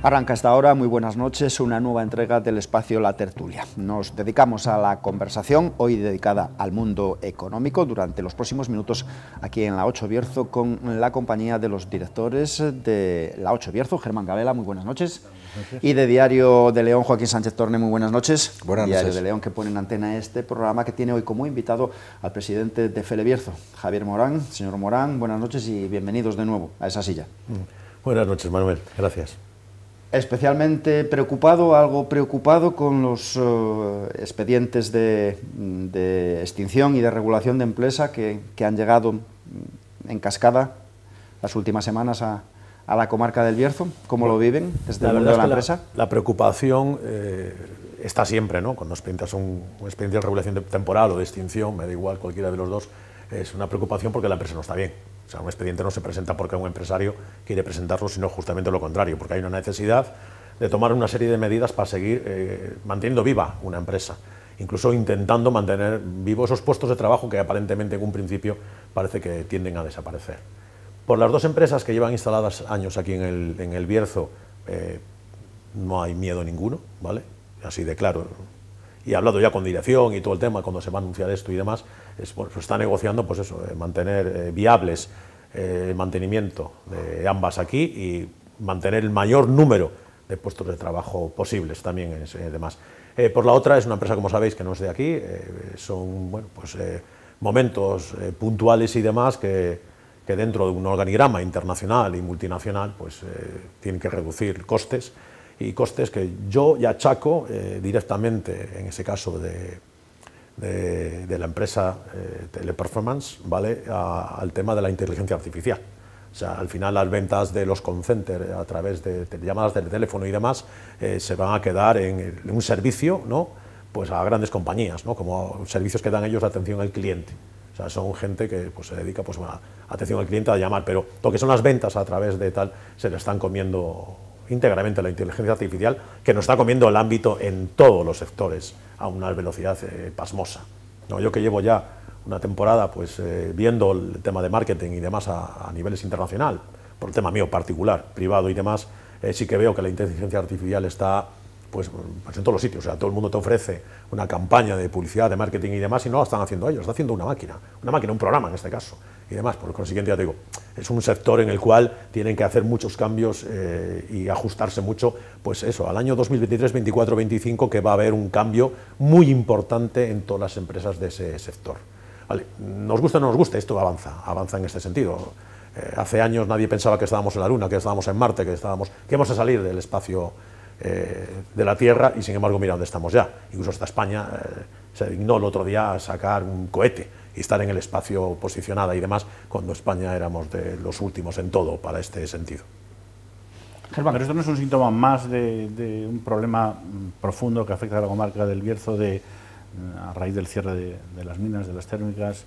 Arranca esta hora, muy buenas noches, una nueva entrega del espacio La Tertulia. Nos dedicamos a la conversación, hoy dedicada al mundo económico, durante los próximos minutos aquí en La 8 Bierzo, con la compañía de los directores de La 8 Bierzo, Germán Gabela, muy buenas noches, y de Diario de León, Joaquín Sánchez Torne, muy buenas noches. Buenas noches. Diario de León, que pone en antena este programa, que tiene hoy como invitado al presidente de Fele Bierzo, Javier Morán. Señor Morán, buenas noches y bienvenidos de nuevo a esa silla. Buenas noches, Manuel, gracias. Especialmente preocupado, algo preocupado con los expedientes de extinción y de regulación de empresa que han llegado en cascada las últimas semanas a la comarca del Bierzo. ¿Cómo lo viven desde el mundo de la empresa? La preocupación está siempre, ¿no? Cuando expedientas un expediente de regulación temporal o de extinción, me da igual cualquiera de los dos, es una preocupación porque la empresa no está bien. O sea, un expediente no se presenta porque un empresario quiere presentarlo, sino justamente lo contrario, porque hay una necesidad de tomar una serie de medidas para seguir manteniendo viva una empresa, incluso intentando mantener vivos esos puestos de trabajo que aparentemente en un principio parece que tienden a desaparecer. Por las dos empresas que llevan instaladas años aquí en el Bierzo, no hay miedo ninguno, ¿vale? Así de claro. Y he hablado ya con dirección y todo el tema, cuando se va a anunciar esto y demás, pues está negociando pues eso, mantener viables el mantenimiento de ambas aquí y mantener el mayor número de puestos de trabajo posibles también demás. Por la otra es una empresa, como sabéis, que no es de aquí, son bueno, pues, momentos puntuales y demás que dentro de un organigrama internacional y multinacional pues tienen que reducir costes, y costes que yo ya achaco directamente, en ese caso de la empresa Teleperformance, ¿vale? Al tema de la inteligencia artificial. O sea, al final las ventas de los call centers a través de llamadas de teléfono y demás se van a quedar en un servicio, ¿no? Pues a grandes compañías, ¿no? Como servicios que dan ellos de atención al cliente. O sea, son gente que pues, se dedica pues, a atención al cliente, a llamar, pero lo que son las ventas a través de tal se le están comiendo íntegramente la inteligencia artificial, que nos está comiendo el ámbito en todos los sectores a una velocidad pasmosa. ¿No? Yo que llevo ya una temporada pues, viendo el tema de marketing y demás a niveles internacional, por el tema mío particular, privado y demás, sí que veo que la inteligencia artificial está pues en todos los sitios. O sea, todo el mundo te ofrece una campaña de publicidad, de marketing y demás, y no la están haciendo ellos, está haciendo una máquina, un programa en este caso, y demás. Por consiguiente, ya te digo, es un sector en el cual tienen que hacer muchos cambios y ajustarse mucho, pues eso, al año 2023, 24, 25, que va a haber un cambio muy importante en todas las empresas de ese sector. Vale, nos gusta o no nos gusta, esto avanza en este sentido. Hace años nadie pensaba que estábamos en la Luna, que estábamos en Marte, que íbamos a salir del espacio de la Tierra, y sin embargo mira dónde estamos ya. Incluso hasta España se dignó el otro día a sacar un cohete y estar en el espacio posicionada y demás, cuando España éramos de los últimos en todo para este sentido. Germán, pero esto no es un síntoma más de un problema profundo que afecta a la comarca del Bierzo a raíz del cierre de las minas, de las térmicas,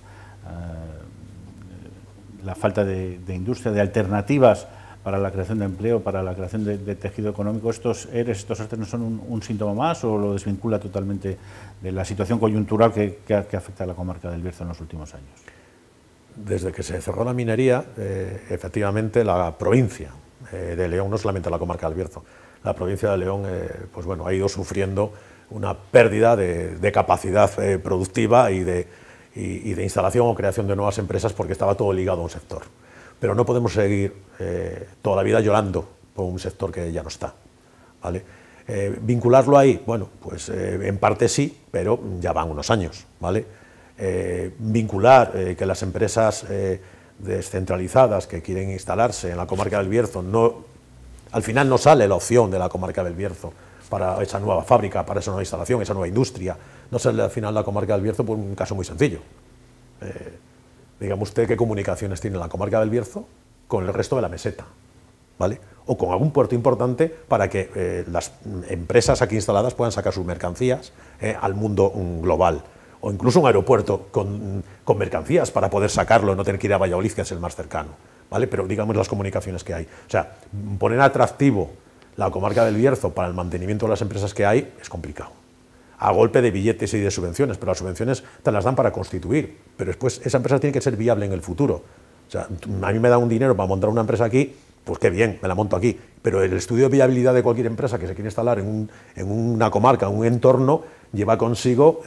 la falta de industria, de alternativas para la creación de empleo, para la creación de tejido económico. ¿Estos ERES, estos ERTE no son un síntoma más, o lo desvincula totalmente de la situación coyuntural que afecta a la comarca del Bierzo en los últimos años? Desde que se cerró la minería, efectivamente la provincia de León, no solamente la comarca del Bierzo, la provincia de León pues bueno, ha ido sufriendo una pérdida de capacidad productiva y de instalación o creación de nuevas empresas, porque estaba todo ligado a un sector. Pero no podemos seguir toda la vida llorando por un sector que ya no está, ¿vale? Vincularlo ahí, bueno, pues en parte sí, pero ya van unos años, ¿vale? Vincular que las empresas descentralizadas que quieren instalarse en la comarca del Bierzo, al final no sale la opción de la comarca del Bierzo para esa nueva fábrica, para esa nueva instalación, esa nueva industria, no sale al final la comarca del Bierzo por un caso muy sencillo. Dígame usted qué comunicaciones tiene la comarca del Bierzo con el resto de la meseta, ¿vale? O con algún puerto importante para que las empresas aquí instaladas puedan sacar sus mercancías al mundo global, o incluso un aeropuerto con mercancías para poder sacarlo y no tener que ir a Valladolid, que es el más cercano, ¿vale? Pero digamos las comunicaciones que hay. O sea, poner atractivo la comarca del Bierzo para el mantenimiento de las empresas que hay es complicado, a golpe de billetes y de subvenciones, pero las subvenciones te las dan para constituir, pero después esa empresa tiene que ser viable en el futuro. O sea, a mí me dan un dinero para montar una empresa aquí, pues qué bien, me la monto aquí. Pero el estudio de viabilidad de cualquier empresa que se quiere instalar en una comarca, en un entorno, lleva consigo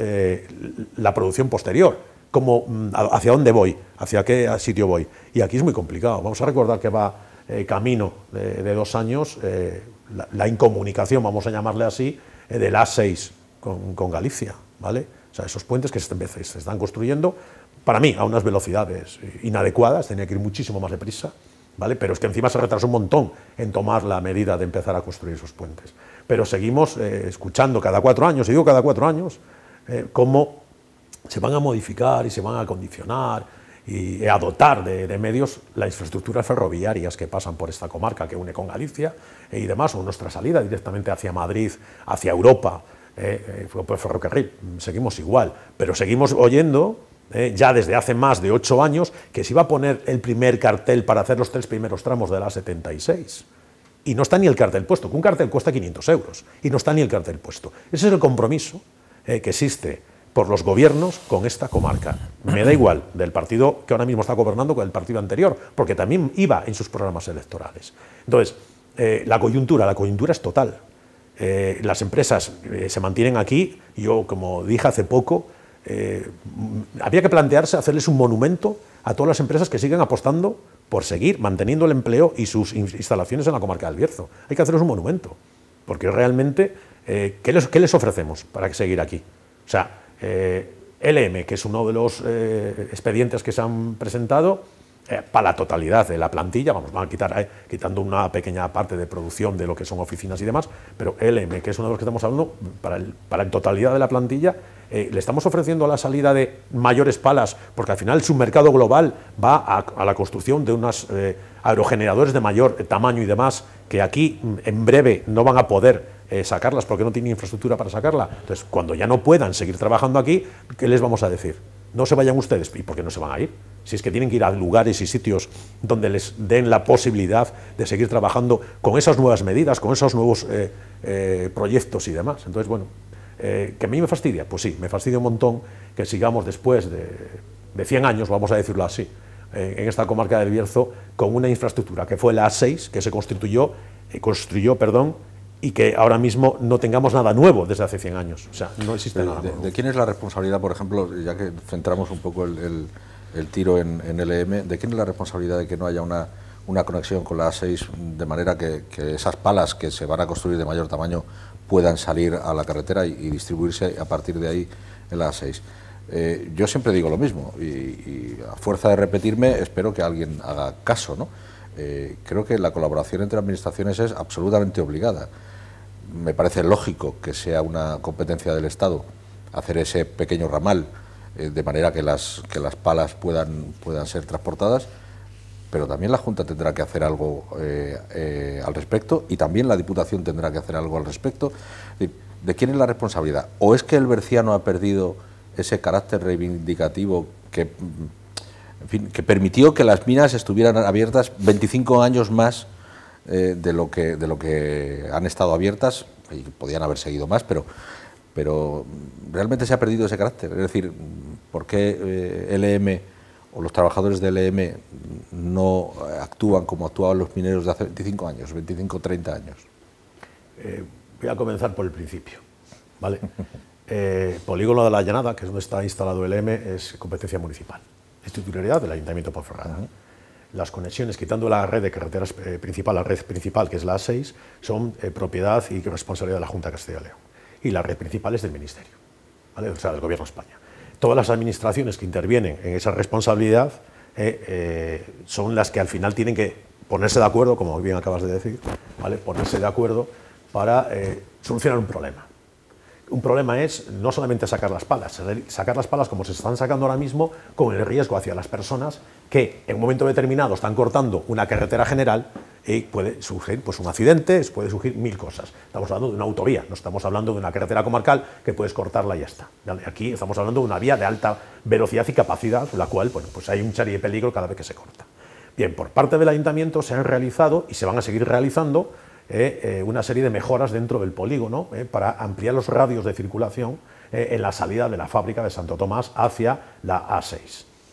la producción posterior. ¿Hacia dónde voy? ¿Hacia qué sitio voy? Y aquí es muy complicado. Vamos a recordar que va camino de 2 años la incomunicación, vamos a llamarle así, del A6 con Galicia, ¿vale? O sea, esos puentes que se están construyendo, para mí, a unas velocidades inadecuadas, tenía que ir muchísimo más deprisa, ¿vale? Pero es que encima se retrasó un montón en tomar la medida de empezar a construir esos puentes. Pero seguimos escuchando cada 4 años, y digo cada 4 años, cómo se van a modificar y se van a condicionar y a dotar de medios las infraestructuras ferroviarias que pasan por esta comarca que une con Galicia y demás, o nuestra salida directamente hacia Madrid, hacia Europa, por ferrocarril. Seguimos igual, pero seguimos oyendo ya desde hace más de 8 años que se iba a poner el primer cartel para hacer los 3 primeros tramos de la A76. Y no está ni el cartel puesto, que un cartel cuesta 500 euros, y no está ni el cartel puesto. Ese es el compromiso que existe por los gobiernos con esta comarca. Me da igual del partido que ahora mismo está gobernando con el partido anterior, porque también iba en sus programas electorales. Entonces, la coyuntura es total. Las empresas se mantienen aquí. Yo, como dije hace poco, había que plantearse hacerles un monumento a todas las empresas que siguen apostando por seguir manteniendo el empleo y sus instalaciones en la comarca del Bierzo. Hay que hacerles un monumento, porque realmente, ¿qué les ofrecemos para seguir aquí? O sea, LM, que es uno de los expedientes que se han presentado, para la totalidad de la plantilla, van a quitando una pequeña parte de producción de lo que son oficinas y demás, pero LM, que es uno de los que estamos hablando, para la totalidad de la plantilla, le estamos ofreciendo la salida de mayores palas, porque al final su mercado global va a la construcción de unos aerogeneradores de mayor tamaño y demás, que aquí en breve no van a poder sacarlas porque no tienen infraestructura para sacarla. Entonces, cuando ya no puedan seguir trabajando aquí, ¿qué les vamos a decir? No se vayan ustedes. ¿Y por qué no se van a ir? Si es que tienen que ir a lugares y sitios donde les den la posibilidad de seguir trabajando con esas nuevas medidas, con esos nuevos proyectos y demás. Entonces, bueno, ¿que a mí me fastidia? Pues sí, me fastidia un montón que sigamos después de 100 años, vamos a decirlo así, en esta comarca del Bierzo, con una infraestructura que fue la A6, que se construyó, y que ahora mismo no tengamos nada nuevo desde hace 100 años. O sea, no existe nada nuevo. ¿De quién es la responsabilidad, por ejemplo, ya que centramos un poco el tiro en LM, de quién es la responsabilidad de que no haya una conexión con la A6 de manera que esas palas que se van a construir de mayor tamaño puedan salir a la carretera y distribuirse a partir de ahí en la A6? Yo siempre digo lo mismo y a fuerza de repetirme espero que alguien haga caso, ¿no? Creo que la colaboración entre administraciones es absolutamente obligada. Me parece lógico que sea una competencia del Estado hacer ese pequeño ramal de manera que las palas puedan ser transportadas, pero también la Junta tendrá que hacer algo al respecto y también la Diputación tendrá que hacer algo al respecto. ¿De quién es la responsabilidad? ¿O es que el berciano ha perdido ese carácter reivindicativo que, en fin, que permitió que las minas estuvieran abiertas 25 años más de lo que han estado abiertas, y podían haber seguido más, pero realmente se ha perdido ese carácter? Es decir, ¿por qué LM o los trabajadores de LM no actúan como actuaban los mineros de hace 25 años, 25 o 30 años? Voy a comenzar por el principio, ¿vale? Polígono de la Llanada, que es donde está instalado LM, es competencia municipal, es titularidad del Ayuntamiento de Ponferrada. Las conexiones, quitando la red de carreteras principal, la red principal, que es la A6, son propiedad y responsabilidad de la Junta de Castilla y León. Y la red principal es del Ministerio, ¿vale? O sea, del Gobierno de España. Todas las administraciones que intervienen en esa responsabilidad son las que al final tienen que ponerse de acuerdo, como bien acabas de decir, ¿vale? Ponerse de acuerdo para solucionar un problema. Un problema es no solamente sacar las palas como se están sacando ahora mismo, con el riesgo hacia las personas que en un momento determinado están cortando una carretera general y puede surgir pues, un accidente, puede surgir 1000 cosas. Estamos hablando de una autovía, no estamos hablando de una carretera comarcal que puedes cortarla y ya está. Aquí estamos hablando de una vía de alta velocidad y capacidad, la cual bueno, pues hay un chari de peligro cada vez que se corta. Bien, por parte del Ayuntamiento se han realizado y se van a seguir realizando una serie de mejoras dentro del polígono para ampliar los radios de circulación en la salida de la fábrica de Santo Tomás hacia la A6.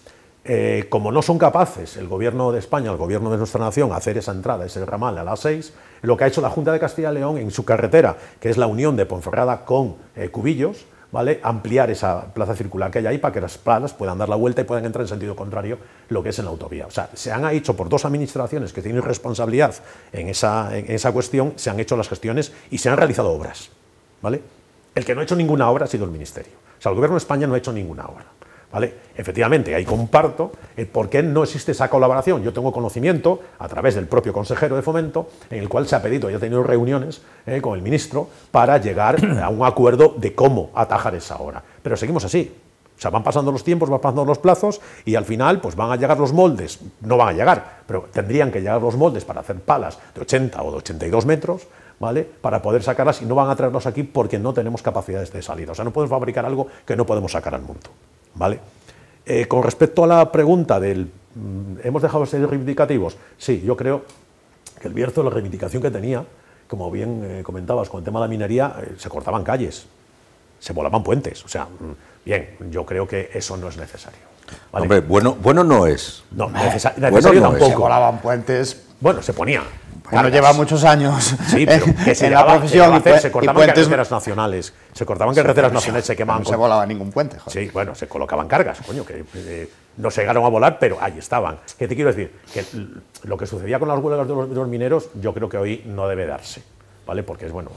Como no son capaces el gobierno de España, el gobierno de nuestra nación, hacer esa entrada, ese ramal a las 6, lo que ha hecho la Junta de Castilla y León en su carretera, que es la unión de Ponferrada con Cubillos, ¿vale?, ampliar esa plaza circular que hay ahí para que las palas puedan dar la vuelta y puedan entrar en sentido contrario lo que es en la autovía. O sea, se han hecho por dos administraciones que tienen responsabilidad en esa cuestión, se han hecho las gestiones y se han realizado obras, ¿vale? El que no ha hecho ninguna obra ha sido el Ministerio. O sea, el Gobierno de España no ha hecho ninguna obra, ¿vale? Efectivamente, ahí comparto el por qué no existe esa colaboración. Yo tengo conocimiento, a través del propio consejero de Fomento, en el cual se ha pedido, y ha tenido reuniones con el ministro para llegar a un acuerdo de cómo atajar esa obra. Pero seguimos así. O sea, van pasando los tiempos, van pasando los plazos y al final pues van a llegar los moldes. No van a llegar, pero tendrían que llegar los moldes para hacer palas de 80 o de 82 metros, ¿vale?, para poder sacarlas, y no van a traerlos aquí porque no tenemos capacidades de salida. O sea, no podemos fabricar algo que no podemos sacar al mundo, ¿vale? Con respecto a la pregunta del ¿hemos dejado de ser reivindicativos? Sí, yo creo que el Bierzo, la reivindicación que tenía, como bien comentabas con el tema de la minería, se cortaban calles, se volaban puentes. O sea, bien, yo creo que eso no es necesario, ¿vale? Hombre, bueno no es. No, bueno necesario no tampoco. Se volaban puentes. Bueno, se ponía. Bueno, lleva muchos años sí, pero que se en la profesión. Se cortaban carreteras nacionales. Se cortaban carreteras nacionales, se quemaban. No se volaba ningún puente, joder. Sí, bueno, se colocaban cargas, coño, que no se llegaron a volar, pero ahí estaban. ¿Qué te quiero decir? Que lo que sucedía con las huelgas de los mineros, yo creo que hoy no debe darse, ¿vale? Porque es, bueno,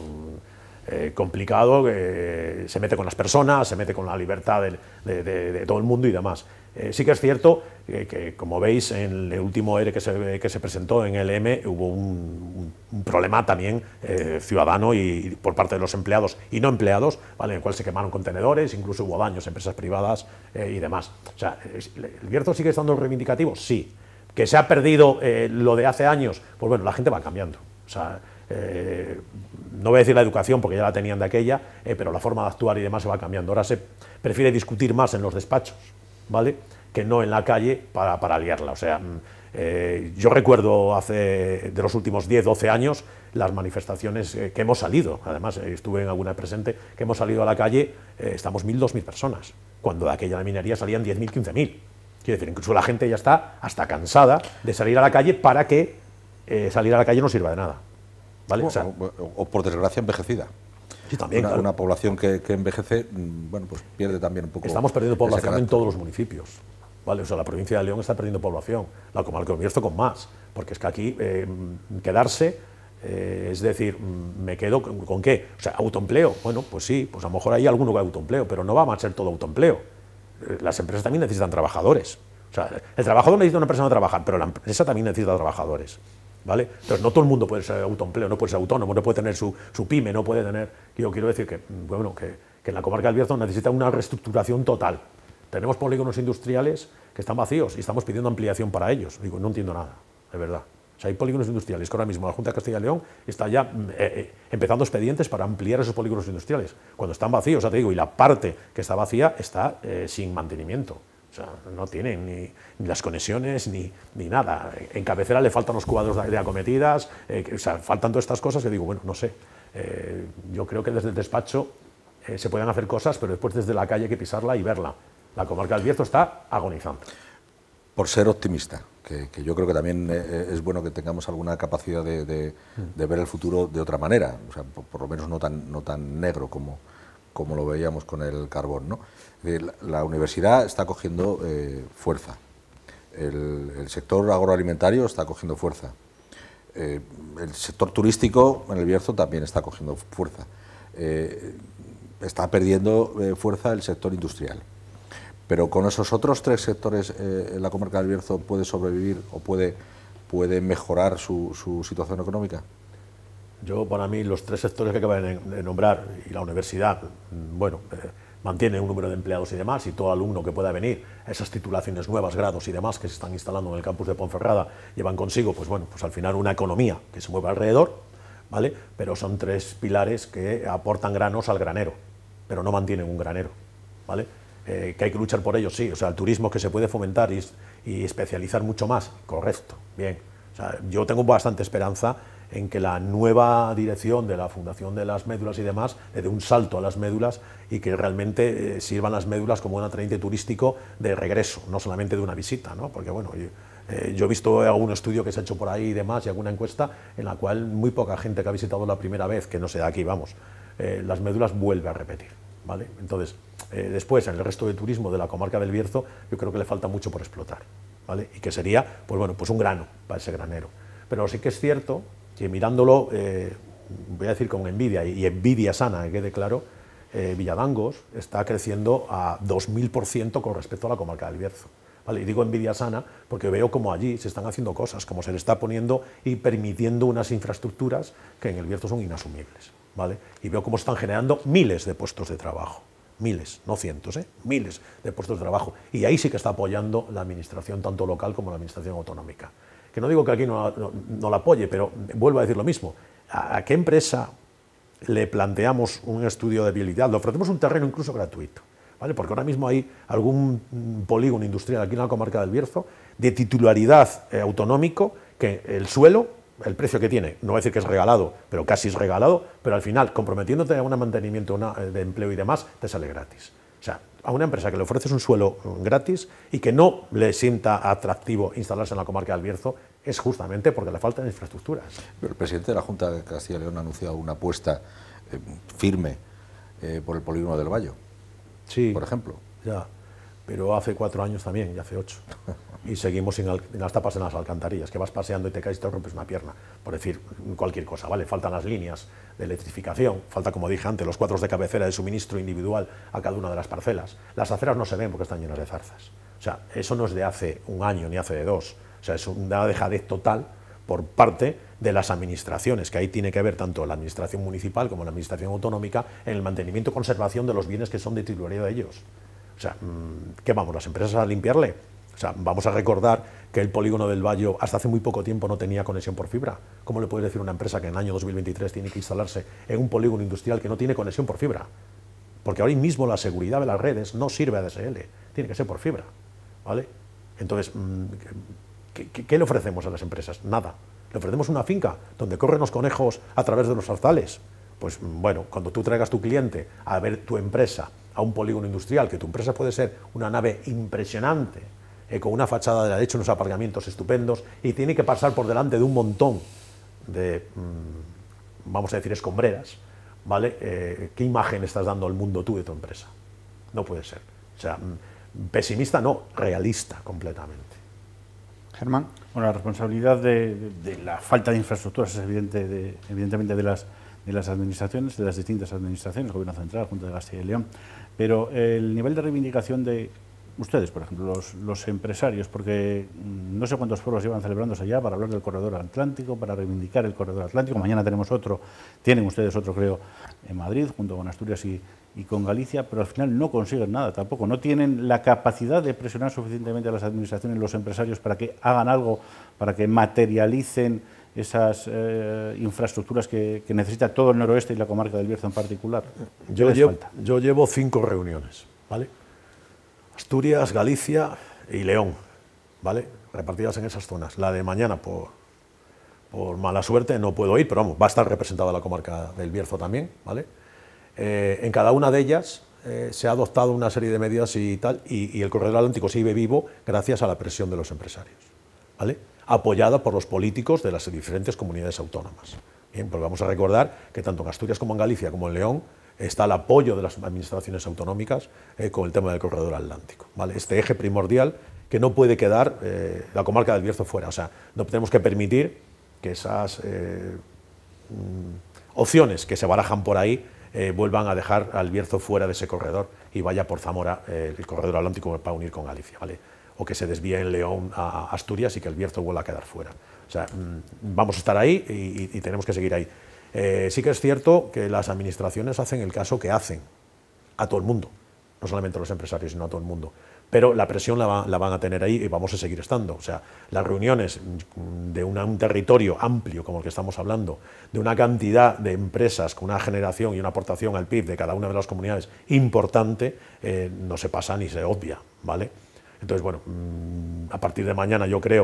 complicado, se mete con las personas, se mete con la libertad de todo el mundo y demás. Sí que es cierto que, como veis, en el último ERE que se presentó en el EM hubo un problema también ciudadano y por parte de los empleados y no empleados, ¿vale?, en el cual se quemaron contenedores, incluso hubo daños a empresas privadas y demás. O sea, ¿el Bierzo sigue estando reivindicativo? Sí. ¿Que se ha perdido lo de hace años? Pues bueno, la gente va cambiando. O sea, no voy a decir la educación porque ya la tenían de aquella, pero la forma de actuar y demás se va cambiando. Ahora se prefiere discutir más en los despachos, ¿vale?, que no en la calle para liarla. O sea, yo recuerdo de los últimos 10, 12 años las manifestaciones que hemos salido, además estuve en alguna presente, que hemos salido a la calle, estamos 1.000, 2.000 personas, cuando de aquella minería salían 10.000, 15.000. Quiero decir, incluso la gente ya está hasta cansada de salir a la calle para que salir a la calle no sirva de nada, ¿vale? O por desgracia envejecida. Sí, también, una, claro. Una población que envejece, bueno, pues pierde también un poco. Estamos perdiendo población en todos los municipios, ¿vale? O sea, la provincia de León está perdiendo población, la comarca del Bierzo con más, porque es que aquí quedarse, es decir, me quedo con qué. O sea, autoempleo, bueno, pues sí, pues a lo mejor hay alguno que hay autoempleo, pero no va a ser todo autoempleo. Las empresas también necesitan trabajadores. O sea, el trabajador necesita una persona a trabajar, pero la empresa también necesita trabajadores, ¿vale? Entonces, no todo el mundo puede ser autoempleo, no puede ser autónomo, no puede tener su pyme, no puede tener... Yo quiero decir que, bueno, que en la comarca del Bierzo necesita una reestructuración total. Tenemos polígonos industriales que están vacíos y estamos pidiendo ampliación para ellos. Digo, no entiendo nada, de verdad. O sea, hay polígonos industriales que ahora mismo la Junta de Castilla y León está ya empezando expedientes para ampliar esos polígonos industriales, cuando están vacíos, o sea, te digo, y la parte que está vacía está sin mantenimiento. O sea, no tienen ni las conexiones ni nada. En cabecera le faltan los cuadros de acometidas, o sea, faltan todas estas cosas que digo, bueno, no sé. Yo creo que desde el despacho se pueden hacer cosas, pero después desde la calle hay que pisarla y verla. La comarca del Bierzo está agonizando. Por ser optimista, que yo creo que también es bueno que tengamos alguna capacidad de ver el futuro de otra manera, o sea, por lo menos no tan negro como lo veíamos con el carbón, ¿no? La universidad está cogiendo fuerza, el sector agroalimentario está cogiendo fuerza, el sector turístico en el Bierzo también está cogiendo fuerza, está perdiendo fuerza el sector industrial. Pero con esos otros tres sectores, ¿la comarca del Bierzo puede sobrevivir o puede mejorar su situación económica? Yo, para mí, los tres sectores que acaban de nombrar y la universidad, bueno, mantienen un número de empleados y demás, y todo alumno que pueda venir, esas titulaciones nuevas, grados y demás que se están instalando en el campus de Ponferrada, llevan consigo, pues bueno, pues al final una economía que se mueve alrededor, ¿vale? Pero son tres pilares que aportan granos al granero, pero no mantienen un granero, ¿vale? Que hay que luchar por ello, sí. O sea, el turismo que se puede fomentar y especializar mucho más, correcto, bien. O sea, yo tengo bastante esperanza en que la nueva dirección de la Fundación de las Médulas y demás le dé un salto a las médulas y que realmente sirvan las médulas como un atrayente turístico de regreso, no solamente de una visita, ¿no? Porque bueno, yo he visto algún estudio que se ha hecho por ahí y demás, y alguna encuesta en la cual muy poca gente que ha visitado la primera vez, que no sé de aquí, vamos, las médulas vuelve a repetir, ¿vale? Entonces, después, en el resto de turismo de la comarca del Bierzo, yo creo que le falta mucho por explotar, ¿vale? Y que sería, pues bueno, pues un grano para ese granero. Pero sí que es cierto que mirándolo, voy a decir con envidia, y envidia sana, que quede claro, Villadangos está creciendo a 2000% con respecto a la comarca del Bierzo. ¿Vale? Y digo envidia sana porque veo como allí se están haciendo cosas, como se le está poniendo y permitiendo unas infraestructuras que en el Bierzo son inasumibles, ¿vale? Y veo cómo están generando miles de puestos de trabajo, miles, no cientos, miles de puestos de trabajo. Y ahí sí que está apoyando la administración, tanto local como la administración autonómica. Que no digo que aquí no la apoye, pero vuelvo a decir lo mismo. ¿A qué empresa le planteamos un estudio de viabilidad? Le ofrecemos un terreno incluso gratuito, ¿vale? Porque ahora mismo hay algún polígono industrial aquí en la comarca del Bierzo de titularidad autonómico que el suelo, el precio que tiene, no voy a decir que es regalado, pero casi es regalado, pero al final, comprometiéndote a un mantenimiento de empleo y demás, te sale gratis. O sea, a una empresa que le ofreces un suelo gratis y que no le sienta atractivo instalarse en la comarca del Bierzo, es justamente porque le faltan infraestructuras. Pero el presidente de la Junta de Castilla y León ha anunciado una apuesta firme por el polígono del Bayo, sí, por ejemplo. Ya, pero hace 4 años también, y hace 8. Y seguimos sin las tapas en las alcantarillas, que vas paseando y te caes y te rompes una pierna, por decir cualquier cosa, ¿vale? Faltan las líneas de electrificación, falta, como dije antes, los cuadros de cabecera de suministro individual a cada una de las parcelas. Las aceras no se ven porque están llenas de zarzas. O sea, eso no es de hace un año ni hace de 2. O sea, es una dejadez total por parte de las administraciones, que ahí tiene que ver tanto la administración municipal como la administración autonómica en el mantenimiento y conservación de los bienes que son de titularidad de ellos. O sea, ¿qué vamos, las empresas a limpiarle? O sea, vamos a recordar que el polígono del Bayo hasta hace muy poco tiempo no tenía conexión por fibra. ¿Cómo le puede decir a una empresa que en el año 2023 tiene que instalarse en un polígono industrial que no tiene conexión por fibra? Porque ahora mismo la seguridad de las redes no sirve a DSL, tiene que ser por fibra, ¿vale? Entonces, ¿qué le ofrecemos a las empresas? Nada. Le ofrecemos una finca donde corren los conejos a través de los zarzales. Pues bueno, cuando tú traigas tu cliente a ver tu empresa a un polígono industrial, que tu empresa puede ser una nave impresionante, con una fachada de hecho, unos aparcamientos estupendos, y tiene que pasar por delante de un montón de, vamos a decir, escombreras, ¿vale? ¿Qué imagen estás dando al mundo tú de tu empresa? No puede ser. O sea, pesimista no, realista completamente. Germán. Bueno, la responsabilidad de la falta de infraestructuras es evidentemente de las administraciones, de las distintas administraciones, Gobierno Central, Junta de Castilla y León, pero el nivel de reivindicación de ustedes, por ejemplo, los empresarios, porque no sé cuántos foros llevan celebrándose ya para hablar del corredor atlántico, para reivindicar el corredor atlántico. Mañana tenemos otro, tienen ustedes otro, creo, en Madrid, junto con Asturias y con Galicia, pero al final no consiguen nada tampoco. No tienen la capacidad de presionar suficientemente a las administraciones y los empresarios para que hagan algo, para que materialicen esas infraestructuras que necesita todo el noroeste y la comarca del Bierzo en particular. Yo llevo 5 reuniones, ¿vale? Asturias, Galicia y León, ¿vale? Repartidas en esas zonas. La de mañana, por mala suerte, no puedo ir, pero vamos, va a estar representada la comarca del Bierzo también, ¿vale? En cada una de ellas se ha adoptado una serie de medidas y tal, y el corredor atlántico sigue vivo gracias a la presión de los empresarios, ¿vale? Apoyada por los políticos de las diferentes comunidades autónomas. Bien, porque vamos a recordar que tanto en Asturias como en Galicia como en León está el apoyo de las administraciones autonómicas con el tema del corredor atlántico, ¿vale? Este eje primordial que no puede quedar la comarca del Bierzo fuera. O sea, no tenemos que permitir que esas opciones que se barajan por ahí vuelvan a dejar al Bierzo fuera de ese corredor y vaya por Zamora el corredor atlántico para unir con Galicia, ¿vale? O que se desvíe en León a Asturias y que el Bierzo vuelva a quedar fuera. O sea, vamos a estar ahí y tenemos que seguir ahí. Sí que es cierto que las administraciones hacen el caso que hacen a todo el mundo, no solamente a los empresarios, sino a todo el mundo. Pero la presión la van a tener ahí y vamos a seguir estando. O sea, las reuniones de un territorio amplio como el que estamos hablando, de una cantidad de empresas con una generación y una aportación al PIB de cada una de las comunidades importante, no se pasa ni se obvia, ¿vale? Entonces, bueno, a partir de mañana yo creo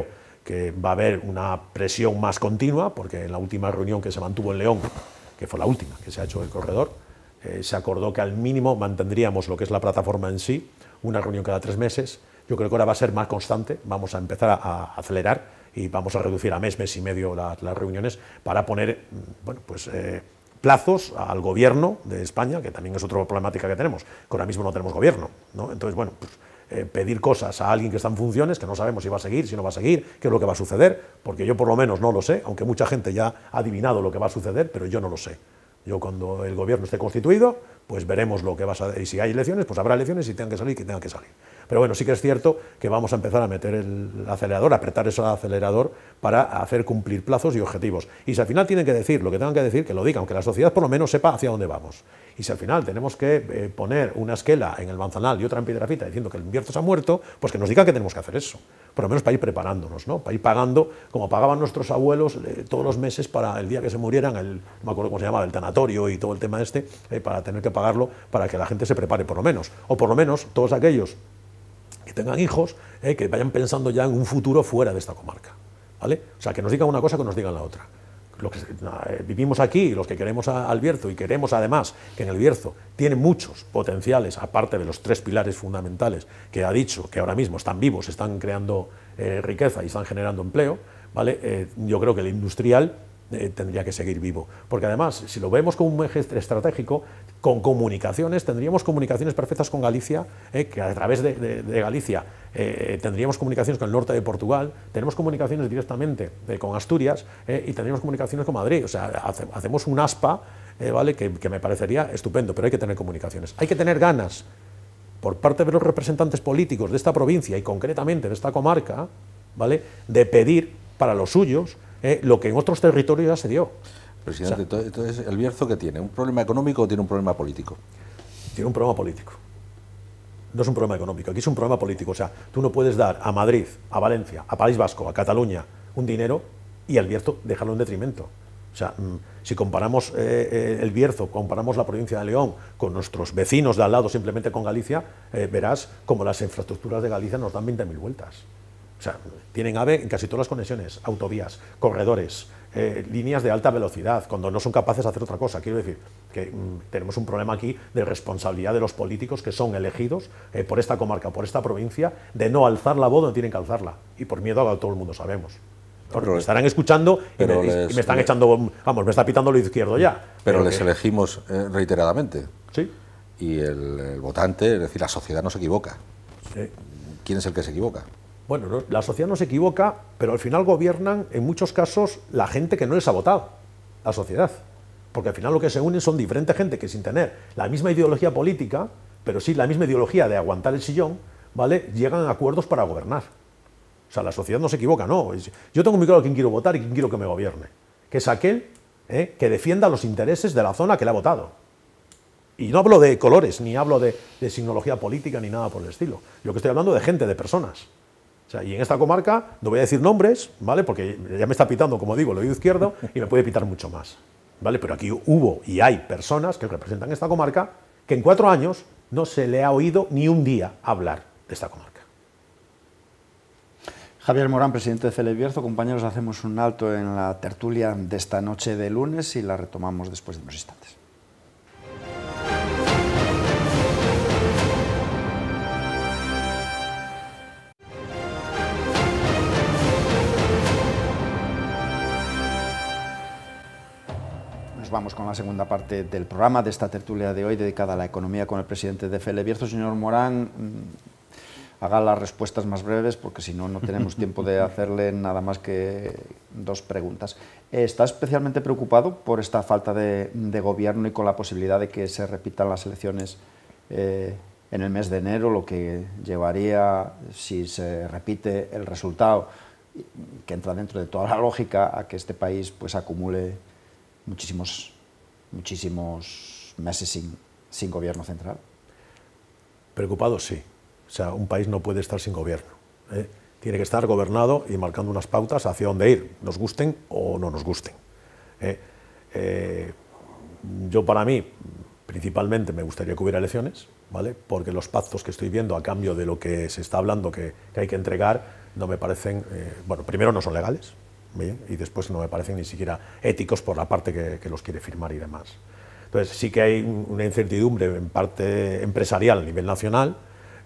que va a haber una presión más continua, porque en la última reunión que se mantuvo en León, que fue la última que se ha hecho el corredor, se acordó que al mínimo mantendríamos lo que es la plataforma en sí, una reunión cada 3 meses. Yo creo que ahora va a ser más constante, vamos a empezar a acelerar y vamos a reducir a mes y medio las reuniones para poner, bueno, pues, plazos al gobierno de España, que también es otra problemática que tenemos, que ahora mismo no tenemos gobierno, ¿no? Entonces, bueno, pues, pedir cosas a alguien que está en funciones, que no sabemos si va a seguir, si no va a seguir, qué es lo que va a suceder, porque yo por lo menos no lo sé, aunque mucha gente ya ha adivinado lo que va a suceder, pero yo no lo sé. Yo cuando el gobierno esté constituido, pues veremos lo que va a suceder, y si hay elecciones, pues habrá elecciones y tengan que salir, que tengan que salir. Pero bueno, sí que es cierto que vamos a empezar a meter el acelerador, a apretar ese acelerador para hacer cumplir plazos y objetivos. Y si al final tienen que decir lo que tengan que decir, que lo digan, que la sociedad por lo menos sepa hacia dónde vamos. Y si al final tenemos que poner una esquela en el Manzanal y otra en Piedrafita diciendo que el Bierzo se ha muerto, pues que nos digan que tenemos que hacer eso. Por lo menos para ir preparándonos, ¿no? Para ir pagando, como pagaban nuestros abuelos todos los meses para el día que se murieran, no me acuerdo cómo se llamaba, el tanatorio y todo el tema este, para tener que pagarlo para que la gente se prepare por lo menos. O por lo menos todos aquellos que tengan hijos, que vayan pensando ya en un futuro fuera de esta comarca, ¿vale? O sea, que nos digan una cosa, que nos digan la otra. Los que vivimos aquí, los que queremos al Bierzo, y queremos además que en el Bierzo tiene muchos potenciales, aparte de los 3 pilares fundamentales que ha dicho, que ahora mismo están vivos, están creando riqueza y están generando empleo, ¿vale? Yo creo que el industrial tendría que seguir vivo, porque además, si lo vemos como un eje estratégico, con comunicaciones, tendríamos comunicaciones perfectas con Galicia, que a través de Galicia tendríamos comunicaciones con el norte de Portugal, tenemos comunicaciones directamente con Asturias, y tendríamos comunicaciones con Madrid. O sea, hacemos un aspa, ¿vale? que me parecería estupendo, pero hay que tener comunicaciones, hay que tener ganas por parte de los representantes políticos de esta provincia y concretamente de esta comarca, ¿vale? De pedir para los suyos lo que en otros territorios ya se dio. Presidente, O sea, entonces, ¿el Bierzo qué tiene? ¿Un problema económico o tiene un problema político? Tiene un problema político. No es un problema económico, aquí es un problema político. O sea, tú no puedes dar a Madrid, a Valencia, a País Vasco, a Cataluña un dinero y al Bierzo dejarlo en detrimento. O sea, si comparamos el Bierzo, comparamos la provincia de León con nuestros vecinos de al lado, simplemente con Galicia, verás como las infraestructuras de Galicia nos dan 20.000 vueltas. O sea, tienen AVE en casi todas las conexiones, autovías, corredores, líneas de alta velocidad, cuando no son capaces de hacer otra cosa. Quiero decir que tenemos un problema aquí de responsabilidad de los políticos que son elegidos por esta comarca, por esta provincia, de no alzar la voz donde tienen que alzarla. Y por miedo a todo el mundo sabemos. Porque me estarán escuchando y me están echando, vamos, me está pitando lo izquierdo ya. Pero les elegimos reiteradamente. Sí. Y el votante, es decir, la sociedad no se equivoca. Sí. ¿Quién es el que se equivoca? Bueno, no, la sociedad no se equivoca, pero al final gobiernan en muchos casos la gente que no les ha votado, la sociedad. Porque al final lo que se unen son diferentes gente que sin tener la misma ideología política, pero sí la misma ideología de aguantar el sillón, ¿vale? Llegan a acuerdos para gobernar. O sea, la sociedad no se equivoca, no. Yo tengo muy claro a quién quiero votar y quién quiero que me gobierne, que es aquel que defienda los intereses de la zona que le ha votado. Y no hablo de colores, ni hablo de signología política, ni nada por el estilo. Yo que estoy hablando de gente, de personas. O sea, y en esta comarca no voy a decir nombres, ¿vale? Porque ya me está pitando, como digo, el oído izquierdo y me puede pitar mucho más, ¿vale? Pero aquí hubo y hay personas que representan esta comarca que en 4 años no se le ha oído ni un día hablar de esta comarca. Javier Morán, presidente de FELE Bierzo. Compañeros, hacemos un alto en la tertulia de esta noche de lunes y la retomamos después de unos instantes. Vamos con la segunda parte del programa de esta tertulia de hoy dedicada a la economía con el presidente de FELE Bierzo. Señor Morán, haga las respuestas más breves porque si no, no tenemos tiempo de hacerle nada más que 2 preguntas. ¿Está especialmente preocupado por esta falta de gobierno y con la posibilidad de que se repitan las elecciones en el mes de enero, lo que llevaría, si se repite el resultado, que entra dentro de toda la lógica, a que este país pues acumule muchísimos meses sin gobierno central? Preocupado, sí. O sea, un país no puede estar sin gobierno. Tiene que estar gobernado y marcando unas pautas hacia dónde ir, nos gusten o no nos gusten. Yo, para mí, principalmente me gustaría que hubiera elecciones, ¿vale? Porque los pactos que estoy viendo a cambio de lo que se está hablando que hay que entregar no me parecen, bueno, primero no son legales, ¿bien? Y después no me parecen ni siquiera éticos por la parte que los quiere firmar y demás. Entonces sí que hay una incertidumbre en parte empresarial a nivel nacional.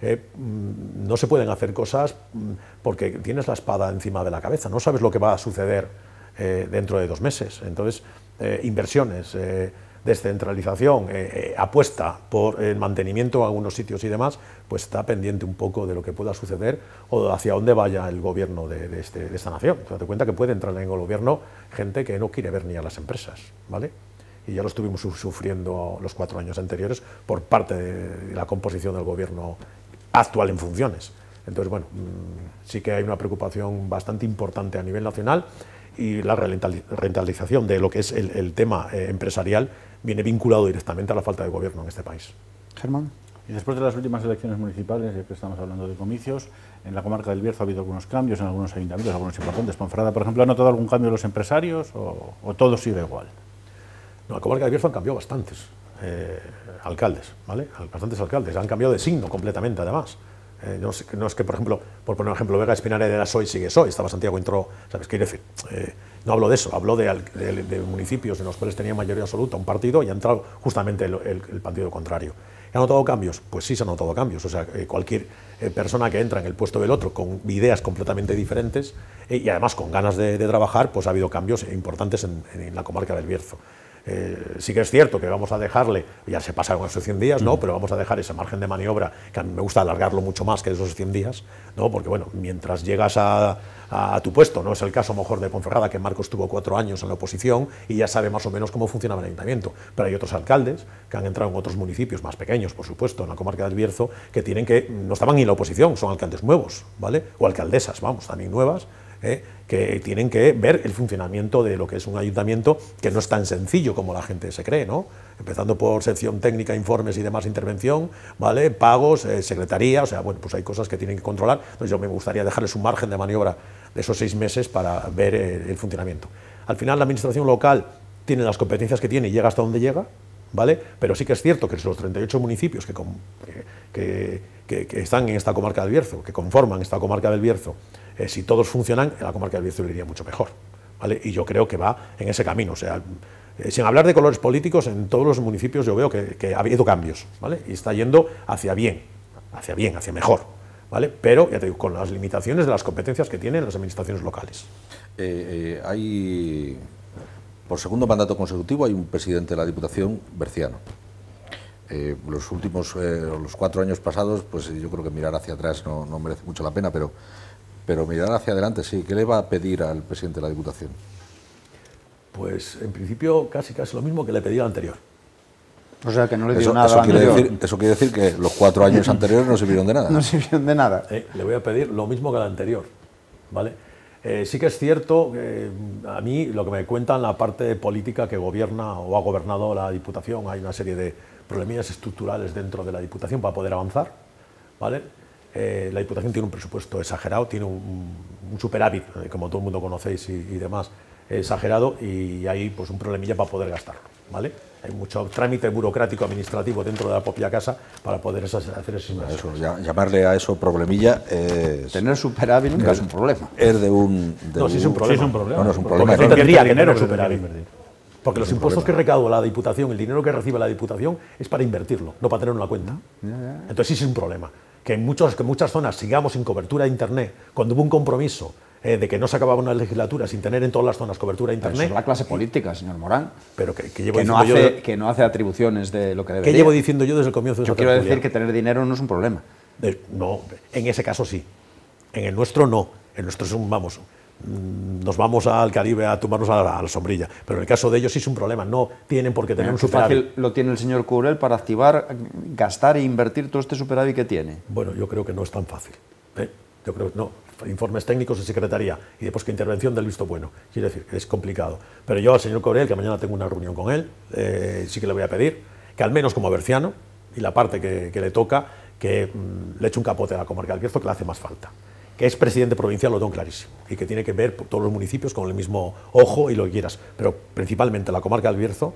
No se pueden hacer cosas porque tienes la espada encima de la cabeza, no sabes lo que va a suceder dentro de 2 meses. Entonces, inversiones, descentralización, apuesta por el mantenimiento en algunos sitios y demás, pues está pendiente un poco de lo que pueda suceder o hacia dónde vaya el gobierno de esta nación. Date cuenta que puede entrar en el gobierno gente que no quiere ver ni a las empresas, ¿vale? Y ya lo estuvimos sufriendo los 4 años anteriores por parte de la composición del gobierno actual en funciones. Entonces, bueno, sí que hay una preocupación bastante importante a nivel nacional y la rentabilización de lo que es el tema empresarial viene vinculado directamente a la falta de gobierno en este país. Germán. Y después de las últimas elecciones municipales, ya que estamos hablando de comicios, en la comarca del Bierzo ha habido algunos cambios en algunos ayuntamientos, algunos importantes. Ponferrada, por ejemplo, ¿ha notado algún cambio en los empresarios o todo sigue igual? No, la comarca del Bierzo han cambiado bastantes alcaldes, ¿vale? Bastantes alcaldes, han cambiado de signo completamente, además. No es que, por ejemplo, por poner un ejemplo, Vega Espinareda era PSOE y sigue PSOE, estaba Santiago entró, ¿sabes qué quiere decir? No hablo de eso, hablo de municipios en los cuales tenía mayoría absoluta un partido y ha entrado justamente el partido contrario. ¿Han notado cambios? Pues sí se han notado cambios, o sea, cualquier persona que entra en el puesto del otro con ideas completamente diferentes y además con ganas de trabajar, pues ha habido cambios importantes en la comarca del Bierzo. Sí que es cierto que vamos a dejarle, ya se pasaron esos 100 días, ¿no? Pero vamos a dejar ese margen de maniobra, que a mí me gusta alargarlo mucho más que esos 100 días, ¿no? Porque bueno, mientras llegas a tu puesto, no es el caso a lo mejor de Ponferrada, que Marcos tuvo 4 años en la oposición y ya sabe más o menos cómo funcionaba el ayuntamiento, pero hay otros alcaldes que han entrado en otros municipios más pequeños, por supuesto, en la comarca del Bierzo, que no estaban ni en la oposición, son alcaldes nuevos, ¿vale? O alcaldesas, vamos, también nuevas, que tienen que ver el funcionamiento de lo que es un ayuntamiento, que no es tan sencillo como la gente se cree, ¿no? Empezando por sección técnica, informes y demás, intervención, ¿vale? Pagos, secretaría, o sea, bueno, pues hay cosas que tienen que controlar. Entonces yo me gustaría dejarles un margen de maniobra de esos 6 meses para ver el funcionamiento. Al final la administración local tiene las competencias que tiene y llega hasta donde llega, ¿vale? Pero sí que es cierto que los 38 municipios que están en esta comarca del Bierzo, que conforman esta comarca del Bierzo, si todos funcionan, la comarca del Bierzo le iría mucho mejor, ¿vale? Y yo creo que va en ese camino, o sea, sin hablar de colores políticos, en todos los municipios yo veo que ha habido cambios, ¿vale? Y está yendo hacia mejor, ¿vale? Pero, ya te digo, con las limitaciones de las competencias que tienen las administraciones locales. Por segundo mandato consecutivo hay un presidente de la Diputación berciano. Los últimos, los 4 años pasados, pues yo creo que mirar hacia atrás no merece mucho la pena, pero mirar hacia adelante sí. ¿Qué le va a pedir al presidente de la Diputación? Pues en principio casi lo mismo que le pedí al anterior. O sea, que no le dio nada al anterior. Eso quiere decir que los 4 años anteriores no sirvieron de nada. No sirvieron de nada. Le voy a pedir lo mismo que al anterior, ¿vale? Sí que es cierto que a mí lo que me cuentan la parte política que gobierna o ha gobernado la Diputación, hay una serie de problemillas estructurales dentro de la Diputación para poder avanzar, ¿vale? La Diputación tiene un presupuesto exagerado, tiene un superávit, como todo el mundo conocéis y demás, exagerado, y hay pues un problemilla para poder gastarlo, ¿vale? Hay mucho trámite burocrático administrativo dentro de la propia casa para poder hacer esas inversiones. Llamarle a eso problemilla tener superávit nunca es un problema. Es de un... No, sí es un problema. Sí es un problema. No es un problema. Porque no tendría que tener dinero superávit. Porque los impuestos que recauda la Diputación, el dinero que recibe la Diputación, es para invertirlo, no para tenerlo en la cuenta. Entonces sí es un problema. Que en muchas zonas sigamos sin cobertura de Internet, cuando hubo un compromiso de que no se acababa una legislatura sin tener en todas las zonas cobertura de Internet. Eso es la clase política, señor Morán. Pero que no hace atribuciones de lo que debería. ¿Qué llevo diciendo yo desde el comienzo de esta tertulia? Yo quiero decir que tener dinero no es un problema. No, en ese caso sí. En el nuestro no. En el nuestro es nos vamos al Caribe a tomarnos a la sombrilla. Pero en el caso de ellos sí es un problema. No tienen por qué tener un superávit. Fácil lo tiene el señor Curel para activar, gastar e invertir todo este superávit que tiene. Bueno, yo creo que no es tan fácil. Yo creo que no. Informes técnicos de secretaría y después que intervención del visto bueno. Quiere decir que es complicado. Pero yo al señor Curel, que mañana tengo una reunión con él, sí que le voy a pedir que al menos como berciano, y la parte que le toca, que le eche un capote a la comarca del Bierzo, que le hace más falta. Que es presidente provincial, lo tengo clarísimo, y que tiene que ver todos los municipios con el mismo ojo y lo que quieras, pero principalmente la comarca del Bierzo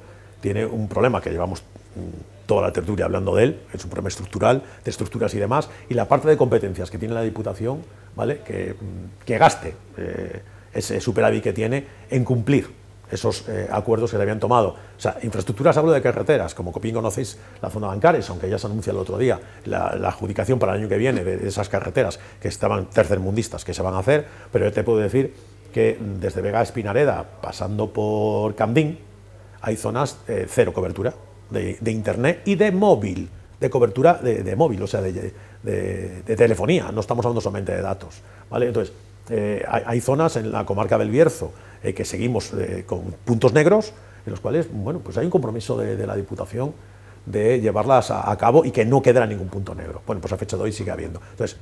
tiene un problema que llevamos toda la tertulia hablando de él, es un problema estructural, de estructuras y demás, y la parte de competencias que tiene la Diputación, ¿vale? que gaste ese superávit que tiene en cumplir esos acuerdos que se habían tomado. O sea, infraestructuras, hablo de carreteras, como bien conocéis la zona Bancares, aunque ya se anuncia el otro día la adjudicación para el año que viene de esas carreteras que estaban tercermundistas que se van a hacer, pero yo te puedo decir que desde Vega a Espinareda, pasando por Candín, hay zonas cero cobertura de internet y de móvil, de cobertura de móvil, o sea, de telefonía, no estamos hablando solamente de datos, ¿vale? Entonces, hay zonas en la comarca del Bierzo que seguimos con puntos negros, en los cuales, bueno, pues hay un compromiso de la Diputación de llevarlas a cabo y que no quedará ningún punto negro. Bueno, pues a fecha de hoy sigue habiendo. Entonces,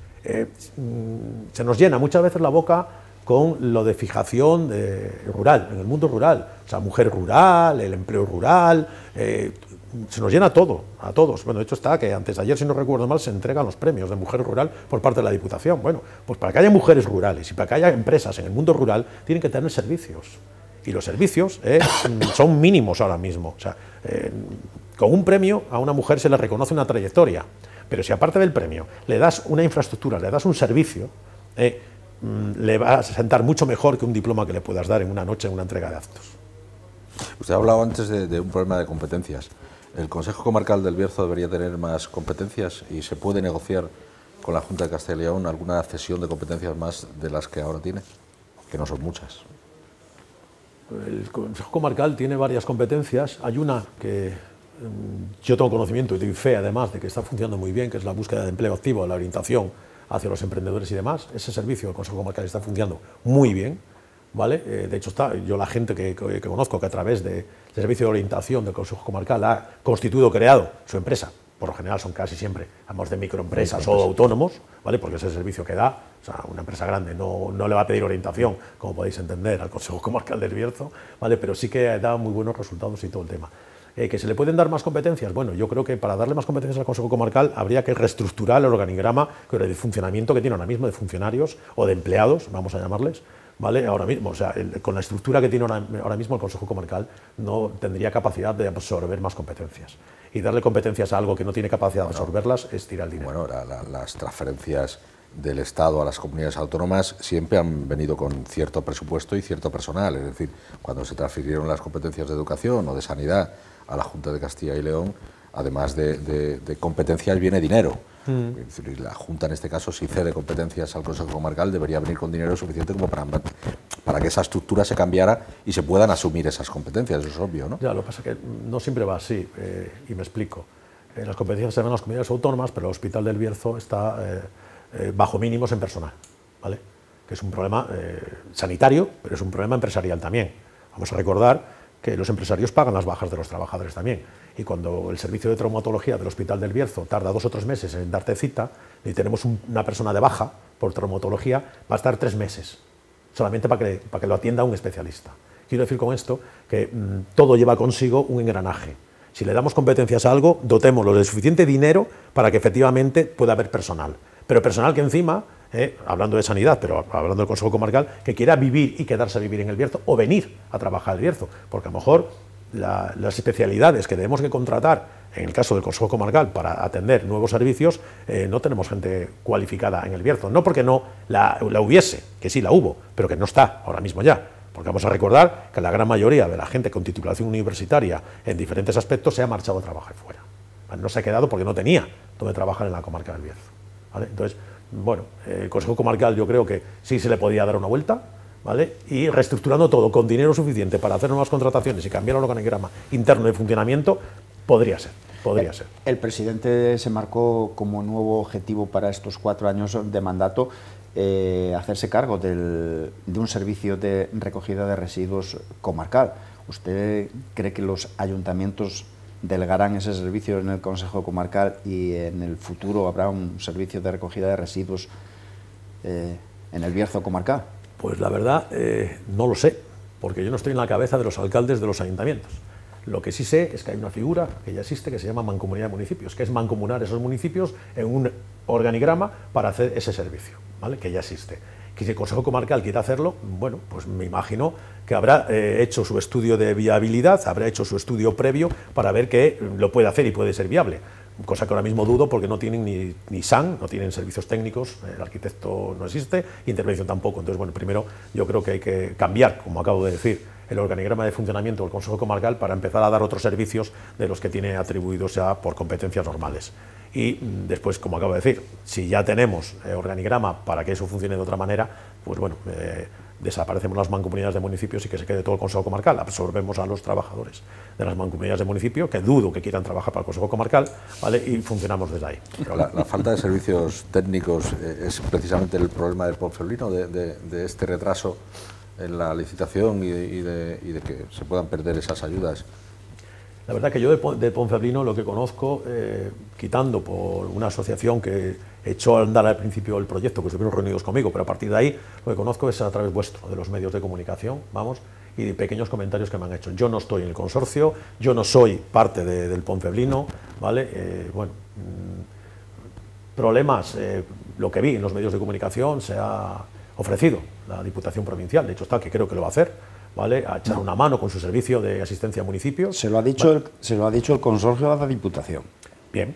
se nos llena muchas veces la boca con lo de fijación rural, en el mundo rural, o sea, mujer rural, el empleo rural, se nos llena todo, a todos. Bueno, de hecho está que antes de ayer, si no recuerdo mal, se entregan los premios de mujer rural por parte de la Diputación. Bueno, pues para que haya mujeres rurales y para que haya empresas en el mundo rural, tienen que tener servicios. Y los servicios son mínimos ahora mismo. O sea, con un premio a una mujer se le reconoce una trayectoria, pero si aparte del premio le das una infraestructura, le das un servicio, le va a sentar mucho mejor que un diploma que le puedas dar en una noche en una entrega de actos. Usted ha hablado antes de un problema de competencias. ¿El Consejo Comarcal del Bierzo debería tener más competencias y se puede negociar con la Junta de Castilla y León alguna cesión de competencias más de las que ahora tiene? Que no son muchas. El Consejo Comarcal tiene varias competencias. Hay una que yo tengo conocimiento y doy fe, además, de que está funcionando muy bien, que es la búsqueda de empleo activo, la orientación hacia los emprendedores y demás. Ese servicio del Consejo Comarcal está funcionando muy bien, ¿vale? De hecho, yo la gente que conozco que a través del servicio de orientación del Consejo Comarcal ha constituido, creado su empresa, por lo general son casi siempre, hablamos de microempresas o autónomos, ¿vale? Porque es el servicio que da. O sea, una empresa grande no le va a pedir orientación, como podéis entender, al Consejo Comarcal del Bierzo, ¿vale? Pero sí que da muy buenos resultados y todo el tema. ¿Que se le pueden dar más competencias? Bueno, yo creo que para darle más competencias al Consejo Comarcal habría que reestructurar el organigrama de funcionamiento que tiene ahora mismo de funcionarios o de empleados, vamos a llamarles, ¿vale? Ahora mismo, o sea, con la estructura que tiene ahora mismo el Consejo Comarcal no tendría capacidad de absorber más competencias. Y darle competencias a algo que no tiene capacidad de absorberlas es tirar el dinero. Bueno, las transferencias del Estado a las comunidades autónomas siempre han venido con cierto presupuesto y cierto personal. Es decir, cuando se transfirieron las competencias de educación o de sanidad a la Junta de Castilla y León, además de competencias viene dinero. Es decir, la Junta en este caso, si cede competencias al Consejo Comarcal, debería venir con dinero suficiente como para que esa estructura se cambiara y se puedan asumir esas competencias, eso es obvio, ¿no? Ya, lo que pasa es que no siempre va así, y me explico. Las competencias se dan a las comunidades autónomas, pero el Hospital del Bierzo está bajo mínimos en personal, ¿vale? Que es un problema sanitario, pero es un problema empresarial también. Vamos a recordar que los empresarios pagan las bajas de los trabajadores también. Y cuando el servicio de traumatología del Hospital del Bierzo tarda 2 o 3 meses en darte cita, y tenemos una persona de baja por traumatología, va a estar 3 meses, solamente para que lo atienda un especialista. Quiero decir con esto que todo lleva consigo un engranaje. Si le damos competencias a algo, dotémoslo de suficiente dinero para que efectivamente pueda haber personal. Pero personal que encima, hablando de sanidad, pero hablando del Consejo Comarcal, que quiera vivir y quedarse a vivir en el Bierzo o venir a trabajar al Bierzo, porque a lo mejor las especialidades que tenemos que contratar en el caso del Consejo Comarcal para atender nuevos servicios, no tenemos gente cualificada en el Bierzo, no porque no la hubiese, que sí la hubo, pero que no está ahora mismo ya, porque vamos a recordar que la gran mayoría de la gente con titulación universitaria en diferentes aspectos se ha marchado a trabajar fuera, no se ha quedado porque no tenía donde trabajar en la comarca del Bierzo, ¿vale? Entonces, bueno, el Consejo Comarcal yo creo que sí se le podía dar una vuelta, ¿vale? Y reestructurando todo con dinero suficiente para hacer nuevas contrataciones y cambiar el organigrama interno de funcionamiento, podría ser. El presidente se marcó como nuevo objetivo para estos 4 años de mandato hacerse cargo de un servicio de recogida de residuos comarcal. ¿Usted cree que los ayuntamientos delegarán ese servicio en el Consejo Comarcal y en el futuro habrá un servicio de recogida de residuos en el Bierzo comarcal? Pues la verdad, no lo sé, porque yo no estoy en la cabeza de los alcaldes de los ayuntamientos. Lo que sí sé es que hay una figura que ya existe que se llama mancomunidad de municipios, que es mancomunar esos municipios en un organigrama para hacer ese servicio, ¿vale? Que ya existe. Que si el Consejo Comarcal quiere hacerlo, bueno, pues me imagino que habrá hecho su estudio de viabilidad, habrá hecho su estudio previo para ver que lo puede hacer y puede ser viable. Cosa que ahora mismo dudo porque no tienen ni SAN, no tienen servicios técnicos, el arquitecto no existe, intervención tampoco. Entonces, bueno, primero yo creo que hay que cambiar, como acabo de decir, el organigrama de funcionamiento del Consejo Comarcal para empezar a dar otros servicios de los que tiene atribuidos ya por competencias normales. Y después, como acabo de decir, si ya tenemos organigrama para que eso funcione de otra manera, pues bueno, desaparecemos las mancomunidades de municipios y que se quede todo el Consejo Comarcal, absorbemos a los trabajadores de las mancomunidades de municipio, que dudo que quieran trabajar para el Consejo Comarcal, ¿vale? Y funcionamos desde ahí. La falta de servicios técnicos es precisamente el problema del Ponferrolino, de este retraso en la licitación y de que se puedan perder esas ayudas. La verdad que yo de Ponferrolino lo que conozco, quitando por una asociación que echó a andar al principio el proyecto, que estuvieron reunidos conmigo, pero a partir de ahí lo que conozco es a través vuestro, de los medios de comunicación, vamos, y de pequeños comentarios que me han hecho. Yo no estoy en el consorcio, yo no soy parte del Ponferrolino, ¿vale? Bueno, problemas, lo que vi en los medios de comunicación se ha ofrecido la Diputación Provincial, de hecho está que creo que lo va a hacer, ¿vale? A echar una mano con su servicio de asistencia a municipios. Se lo ha dicho, se lo ha dicho el consorcio a la Diputación. Bien,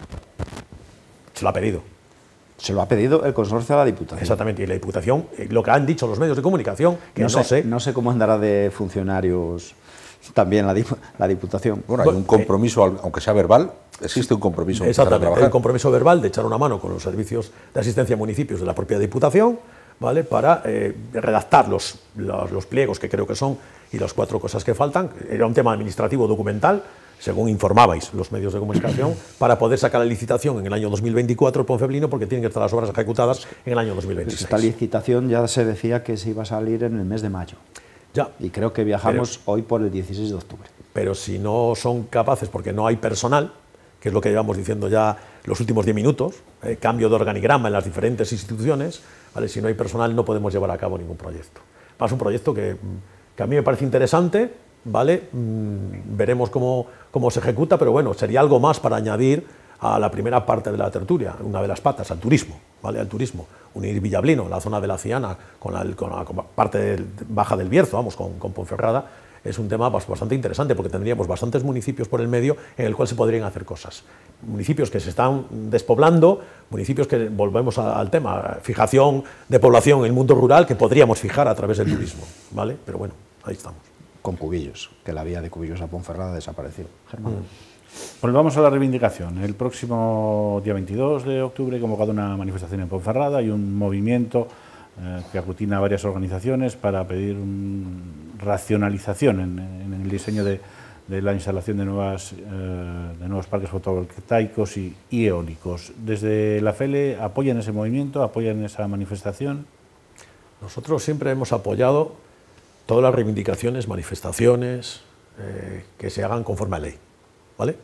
se lo ha pedido. Se lo ha pedido el consorcio a la Diputación. Exactamente, y la Diputación, lo que han dicho los medios de comunicación, que no sé cómo andará de funcionarios también la Diputación. Bueno, hay un compromiso, aunque sea verbal, existe un compromiso. Exactamente, hay un compromiso verbal de echar una mano con los servicios de asistencia a municipios de la propia Diputación, ¿vale? Para redactar los pliegos que creo que son y las 4 cosas que faltan. Era un tema administrativo documental, según informabais los medios de comunicación, para poder sacar la licitación en el año 2024 el Ponferrolino, porque tienen que estar las obras ejecutadas en el año 2026. Esta licitación ya se decía que se iba a salir en el mes de mayo. Ya. Y creo que viajamos hoy por el 16 de octubre. Pero si no son capaces, porque no hay personal, que es lo que llevamos diciendo ya los últimos 10 minutos, cambio de organigrama en las diferentes instituciones, ¿vale? Si no hay personal no podemos llevar a cabo ningún proyecto. Es un proyecto que a mí me parece interesante, ¿vale? Veremos cómo se ejecuta, pero bueno, sería algo más para añadir a la primera parte de la tertulia, una de las patas, al turismo, ¿vale? Al turismo. Unir Villablino, la zona de la Ciana, con la parte baja del Bierzo, vamos, con Ponferrada, es un tema bastante interesante porque tendríamos bastantes municipios por el medio en el cual se podrían hacer cosas. Municipios que se están despoblando, municipios que, volvemos al tema, fijación de población en el mundo rural que podríamos fijar a través del turismo, ¿vale? Pero bueno, ahí estamos. Con Cubillos, que la vía de Cubillos a Ponferrada desapareció. Germán. Pues vamos a la reivindicación. El próximo día 22 de octubre he convocado una manifestación en Ponferrada y un movimiento que aglutina a varias organizaciones para pedir racionalización en el diseño de la instalación de nuevos parques fotovoltaicos y eólicos. Desde la FELE, ¿apoyan ese movimiento? ¿Apoyan esa manifestación? Nosotros siempre hemos apoyado todas las reivindicaciones, manifestaciones que se hagan conforme a ley, ¿vale?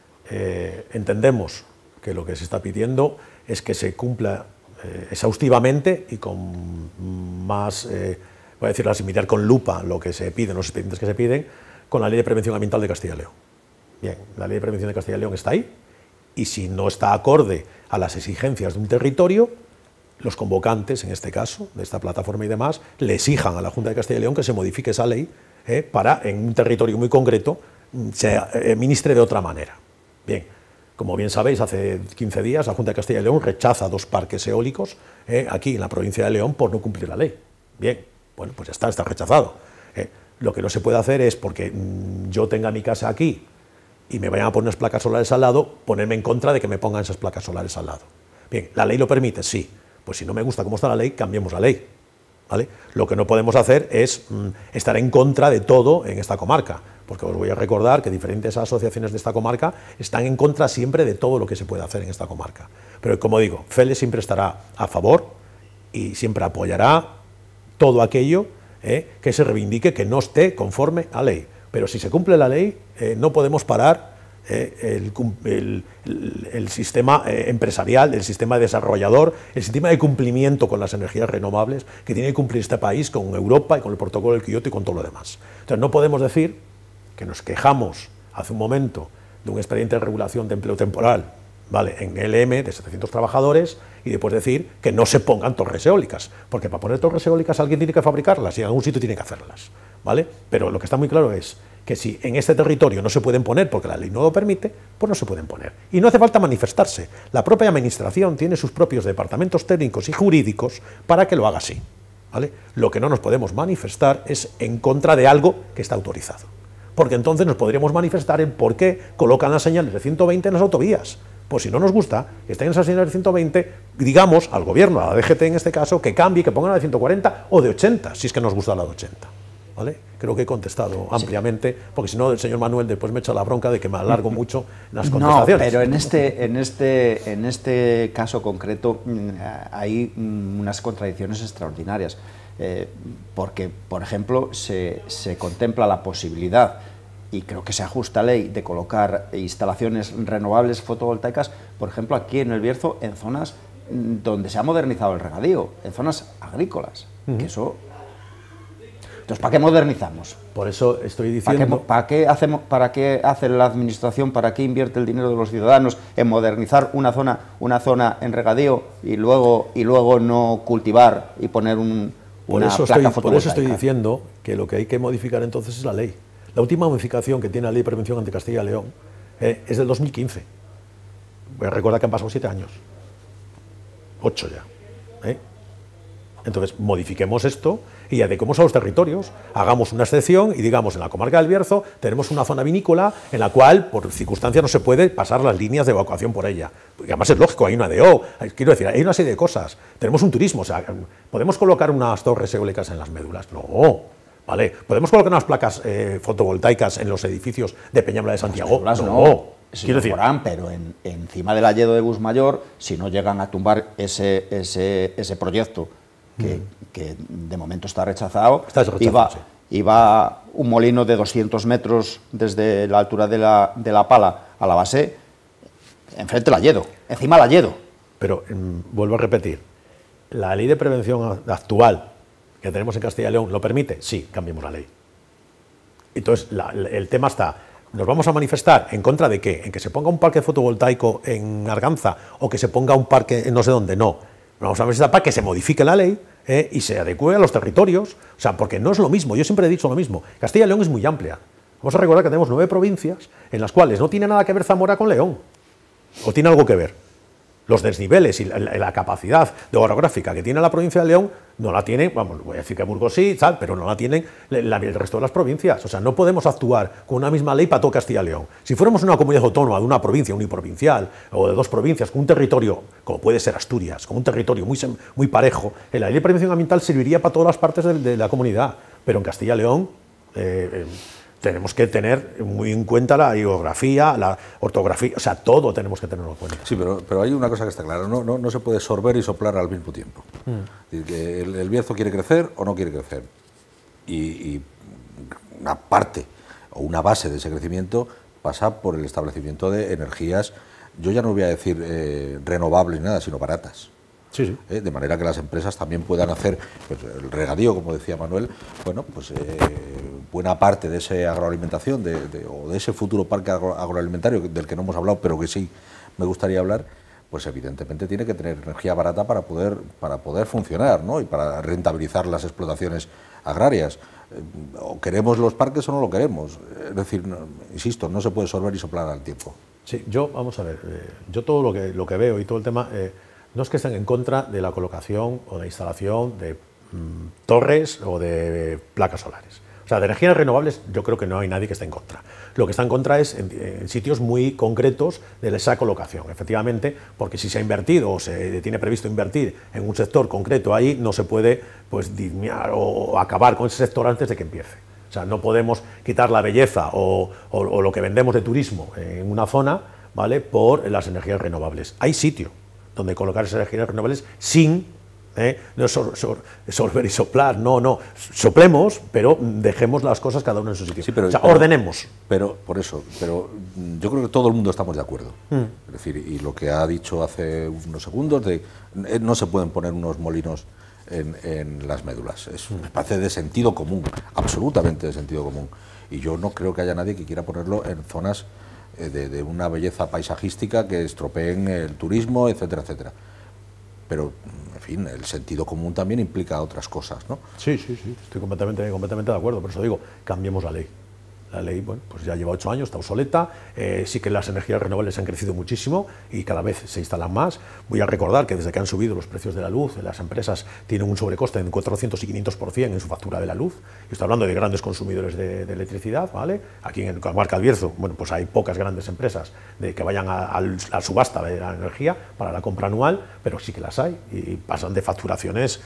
Entendemos que lo que se está pidiendo es que se cumpla exhaustivamente y con más, voy a decirlo así, mirar con lupa lo que se pide, los expedientes que se piden, con la Ley de Prevención Ambiental de Castilla y León. Bien, la Ley de Prevención de Castilla y León está ahí, y si no está acorde a las exigencias de un territorio, los convocantes, en este caso, de esta plataforma y demás, le exijan a la Junta de Castilla y León que se modifique esa ley para, en un territorio muy concreto, se ministre de otra manera. Bien, como bien sabéis, hace 15 días la Junta de Castilla y León rechaza 2 parques eólicos aquí en la provincia de León por no cumplir la ley. Bien, bueno, pues ya está rechazado. Lo que no se puede hacer es, porque yo tenga mi casa aquí y me vayan a poner unas placas solares al lado, ponerme en contra de que me pongan esas placas solares al lado. Bien, ¿la ley lo permite? Sí. Pues si no me gusta cómo está la ley, cambiemos la ley, ¿vale? Lo que no podemos hacer es estar en contra de todo en esta comarca, porque os voy a recordar que diferentes asociaciones de esta comarca están en contra siempre de todo lo que se puede hacer en esta comarca. Pero como digo, FELE siempre estará a favor y siempre apoyará todo aquello que se reivindique que no esté conforme a ley. Pero si se cumple la ley, no podemos parar el sistema empresarial, el sistema desarrollador, el sistema de cumplimiento con las energías renovables que tiene que cumplir este país con Europa y con el protocolo del Kioto y con todo lo demás. Entonces no podemos decir que nos quejamos hace un momento de un expediente de regulación de empleo temporal ¿vale? En LM de 700 trabajadores y después decir que no se pongan torres eólicas, porque para poner torres eólicas alguien tiene que fabricarlas y en algún sitio tiene que hacerlas, ¿vale? Pero lo que está muy claro es que si en este territorio no se pueden poner porque la ley no lo permite, pues no se pueden poner. Y no hace falta manifestarse. La propia administración tiene sus propios departamentos técnicos y jurídicos para que lo haga así, ¿vale? Lo que no nos podemos manifestar es en contra de algo que está autorizado, porque entonces nos podríamos manifestar en por qué colocan las señales de 120 en las autovías. Pues si no nos gusta que estén esas señales de 120, digamos al gobierno, a la DGT en este caso, que cambie, que pongan la de 140 o de 80, si es que nos gusta la de 80. ¿Vale? Creo que he contestado ampliamente, porque si no el señor Manuel después me echa la bronca de que me alargo mucho en las contestaciones. No, pero en este caso concreto hay unas contradicciones extraordinarias, porque, por ejemplo, se contempla la posibilidad, y creo que se ajusta a ley, de colocar instalaciones renovables fotovoltaicas, por ejemplo, aquí en el Bierzo, en zonas donde se ha modernizado el regadío, en zonas agrícolas, que eso... Entonces, ¿para qué modernizamos? Por eso estoy diciendo... ¿Para qué hace la administración, para qué invierte el dinero de los ciudadanos en modernizar una zona en regadío y luego no cultivar y poner una placa fotovoltaica? Por eso estoy diciendo que lo que hay que modificar entonces es la ley. La última modificación que tiene la Ley de Prevención ante Castilla y León es del 2015. Voy a recordar que han pasado 7 años. 8 ya. Entonces, modifiquemos esto y adecuemos a los territorios, hagamos una excepción y digamos, en la comarca del Bierzo tenemos una zona vinícola en la cual, por circunstancias, no se puede pasar las líneas de evacuación por ella. Porque además es lógico, hay una DO, quiero decir, hay una serie de cosas. Tenemos un turismo, o sea, ¿podemos colocar unas torres eólicas en las médulas? No. ¿Vale? ¿Podemos colocar unas placas fotovoltaicas en los edificios de Peñambla de Santiago? No. Quiero decir, pero encima del Alledo de Busmayor, si no llegan a tumbar ese proyecto que de momento está rechazado, iba un molino de 200 metros desde la altura de la Pala a la base, enfrente del Alledo, encima del Alledo. Pero vuelvo a repetir, ¿la ley de prevención actual que tenemos en Castilla y León lo permite? Sí, cambiemos la ley. Entonces, el tema está, ¿nos vamos a manifestar en contra de qué? ¿En que se ponga un parque fotovoltaico en Arganza o que se ponga un parque en no sé dónde? No. Vamos a manifestar para que se modifique la ley y se adecue a los territorios. O sea, porque no es lo mismo, yo siempre he dicho lo mismo. Castilla y León es muy amplia. Vamos a recordar que tenemos 9 provincias en las cuales no tiene nada que ver Zamora con León. ¿O tiene algo que ver? Los desniveles y la capacidad de orográfica que tiene la provincia de León no la tiene, vamos, voy a decir que Burgos sí, tal, pero no la tienen el resto de las provincias. O sea, no podemos actuar con una misma ley para todo Castilla y León. Si fuéramos una comunidad autónoma de una provincia uniprovincial o de 2 provincias con un territorio, como puede ser Asturias, con un territorio muy parejo, la ley de prevención ambiental serviría para todas las partes de la comunidad. Pero en Castilla y León tenemos que tener muy en cuenta la geografía, la ortografía, o sea, todo tenemos que tenerlo en cuenta. Sí, pero hay una cosa que está clara, no se puede sorber y soplar al mismo tiempo. Es decir, que el Bierzo quiere crecer o no quiere crecer. Y una parte o una base de ese crecimiento pasa por el establecimiento de energías, yo ya no voy a decir renovables ni nada, sino baratas. Sí. De manera que las empresas también puedan hacer pues, el regadío, como decía Manuel, bueno, pues buena parte de esa agroalimentación o de ese futuro parque agroalimentario del que no hemos hablado, pero que sí me gustaría hablar, pues evidentemente tiene que tener energía barata para poder funcionar, ¿no? Y para rentabilizar las explotaciones agrarias. O queremos los parques o no lo queremos. Es decir, insisto, no se puede sorber y soplar al tiempo. Sí, vamos a ver, yo todo lo que veo y todo el tema... no es que estén en contra de la colocación o de instalación de torres o de placas solares. O sea, de energías renovables yo creo que no hay nadie que esté en contra. Lo que está en contra es en sitios muy concretos de esa colocación, efectivamente, porque si se ha invertido o se tiene previsto invertir en un sector concreto ahí, no se puede pues disminuir o acabar con ese sector antes de que empiece. O sea, no podemos quitar la belleza o lo que vendemos de turismo en una zona, ¿vale?, por las energías renovables. Hay sitio donde colocar esas energías renovables sin no sorber y soplar, no, soplemos, pero dejemos las cosas cada uno en su sitio. Sí, o sea, ordenemos. Pero yo creo que todo el mundo estamos de acuerdo. Es decir, y lo que ha dicho hace unos segundos, no se pueden poner unos molinos en las médulas. Me parece de sentido común, absolutamente de sentido común. Y yo no creo que haya nadie que quiera ponerlo en zonas de una belleza paisajística que estropeen el turismo, etcétera, etcétera. Pero, en fin, el sentido común también implica otras cosas, ¿no? Sí, estoy completamente de acuerdo, por eso digo, cambiemos la ley. La ley, bueno, pues ya lleva 8 años, está obsoleta, sí que las energías renovables han crecido muchísimo y cada vez se instalan más. Voy a recordar que desde que han subido los precios de la luz, las empresas tienen un sobrecoste de 400 y 500% en su factura de la luz. Yo estoy hablando de grandes consumidores de electricidad, ¿vale? Aquí en la comarca del Bierzo, bueno, pues hay pocas grandes empresas que vayan a subasta de la energía para la compra anual, pero sí que las hay y pasan de facturaciones,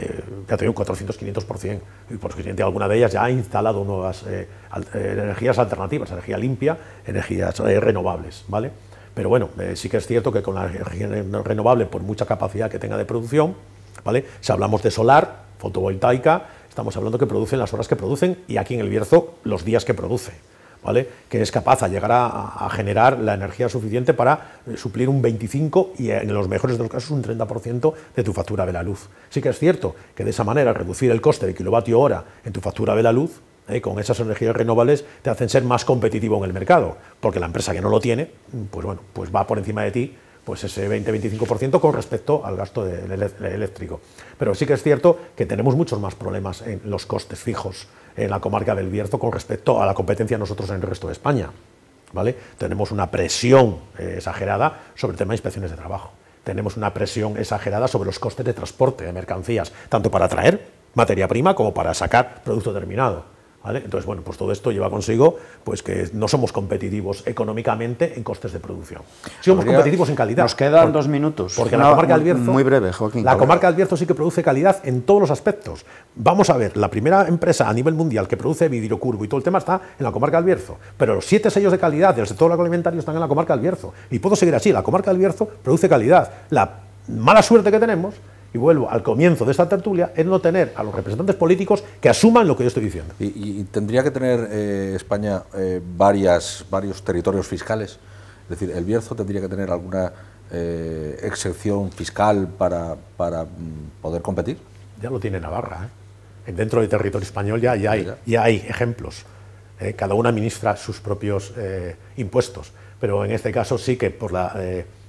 ya te digo, 400-500%, y por consiguiente alguna de ellas ya ha instalado nuevas energías alternativas, energía limpia, energías renovables, ¿vale? Pero bueno, sí que es cierto que con la energía renovable, por mucha capacidad que tenga de producción, ¿vale? Si hablamos de solar, fotovoltaica, estamos hablando que producen las horas que producen y aquí en el Bierzo los días que produce, ¿vale? Que es capaz de llegar a generar la energía suficiente para suplir un 25 y en los mejores de los casos un 30% de tu factura de la luz. Sí que es cierto que de esa manera reducir el coste de kilovatio hora en tu factura de la luz, con esas energías renovables te hacen ser más competitivo en el mercado, porque la empresa que no lo tiene, pues bueno, pues va por encima de ti, pues ese 20-25% con respecto al gasto eléctrico. Pero sí que es cierto que tenemos muchos más problemas en los costes fijos en la comarca del Bierzo con respecto a la competencia nosotros en el resto de España, ¿vale? Tenemos una presión exagerada sobre el tema de inspecciones de trabajo. Tenemos una presión exagerada sobre los costes de transporte de mercancías, tanto para traer materia prima como para sacar producto terminado, ¿vale? Entonces, bueno, pues todo esto lleva consigo pues que no somos competitivos económicamente en costes de producción. Somos competitivos en calidad. Nos quedan 2 minutos. Porque la comarca del Bierzo, muy breve, Joaquín. La comarca del Bierzo sí que produce calidad en todos los aspectos. Vamos a ver, la primera empresa a nivel mundial que produce vidrio curvo y todo el tema está en la comarca del Bierzo, pero los 7 sellos de calidad del sector agroalimentario están en la comarca del Bierzo. Y puedo seguir así, la comarca del Bierzo produce calidad. La mala suerte que tenemos, y vuelvo al comienzo de esta tertulia, es no tener a los representantes políticos que asuman lo que yo estoy diciendo. Y tendría que tener España varios territorios fiscales. Es decir, el Bierzo tendría que tener alguna excepción fiscal para poder competir. Ya lo tiene Navarra, ¿eh? Dentro del territorio español ya hay ejemplos. Cada una administra sus propios impuestos, pero en este caso sí que por la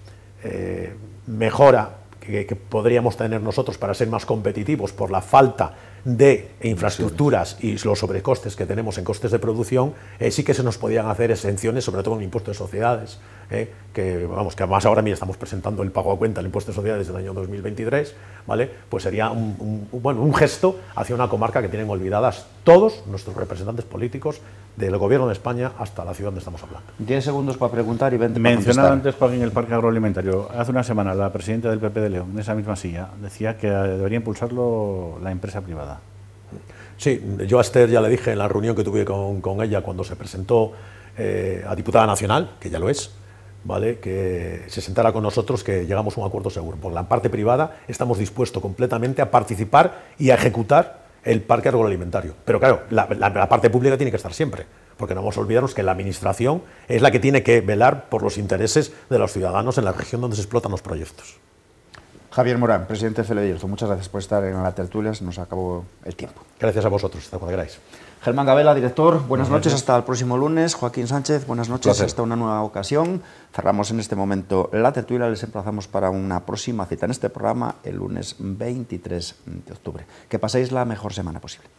mejora que podríamos tener nosotros para ser más competitivos por la falta de infraestructuras y los sobrecostes que tenemos en costes de producción, sí que se nos podían hacer exenciones, sobre todo en el impuesto de sociedades, que además ahora mismo estamos presentando el pago a cuenta del impuesto de sociedades del año 2023, ¿vale? Pues sería un gesto hacia una comarca que tienen olvidadas todos nuestros representantes políticos, del gobierno de España hasta la ciudad donde estamos hablando. 10 segundos para preguntar y 20 para Mencionado contestar. antes, Joaquín, el parque agroalimentario. Hace una semana la presidenta del PP de León, en esa misma silla, decía que debería impulsarlo la empresa privada. Sí, yo a Esther ya le dije en la reunión que tuve con ella cuando se presentó a diputada nacional, que ya lo es, ¿vale? Que se sentara con nosotros, que llegamos a un acuerdo seguro. Por la parte privada estamos dispuestos completamente a participar y a ejecutar el parque agroalimentario. Pero claro, la parte pública tiene que estar siempre, porque no vamos a olvidarnos que la administración es la que tiene que velar por los intereses de los ciudadanos en la región donde se explotan los proyectos. Javier Morán, presidente de CELE Bierzo, muchas gracias por estar en la tertulia, se nos acabó el tiempo. Gracias a vosotros, hasta cuando queráis. Germán Gabela, director, buenas noches, hasta el próximo lunes. Joaquín Sánchez, buenas noches, Placer. hasta una nueva ocasión. Cerramos en este momento la tertulia, les emplazamos para una próxima cita en este programa el lunes 23 de octubre. Que paséis la mejor semana posible.